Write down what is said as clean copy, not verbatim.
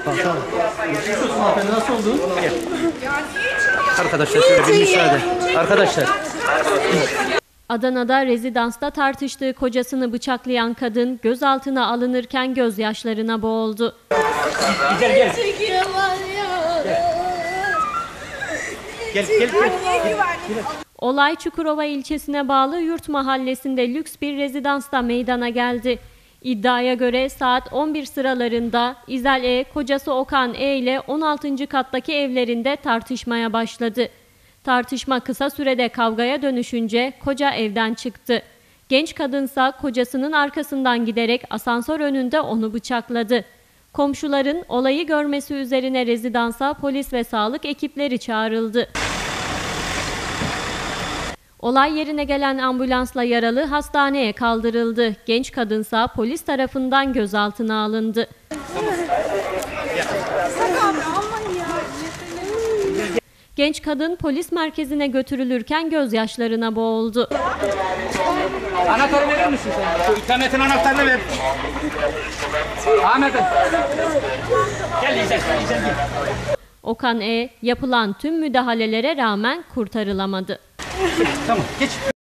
Tamam. Hanımefendi nasıl oldu? Gel. Arkadaşlar şöyle bir müsaade. Arkadaşlar. Adana'da rezidansta tartıştığı kocasını bıçaklayan kadın gözaltına alınırken gözyaşlarına boğuldu. Gel. Gel. Olay Çukurova ilçesine bağlı Yurt Mahallesi'nde lüks bir rezidansta meydana geldi. İddiaya göre saat 11 sıralarında İzel E, kocası Okan E ile 16. kattaki evlerinde tartışmaya başladı. Tartışma kısa sürede kavgaya dönüşünce koca evden çıktı. Genç kadınsa kocasının arkasından giderek asansör önünde onu bıçakladı. Komşuların olayı görmesi üzerine rezidansa polis ve sağlık ekipleri çağrıldı. Olay yerine gelen ambulansla yaralı hastaneye kaldırıldı. Genç kadınsa polis tarafından gözaltına alındı. Genç kadın polis merkezine götürülürken gözyaşlarına boğuldu. Anahtarı verir misin sen? Şu ikametin anahtarını ver. Ahmet'im. Gel İzel gel. Okan E, yapılan tüm müdahalelere rağmen kurtarılamadı. Tamam geç.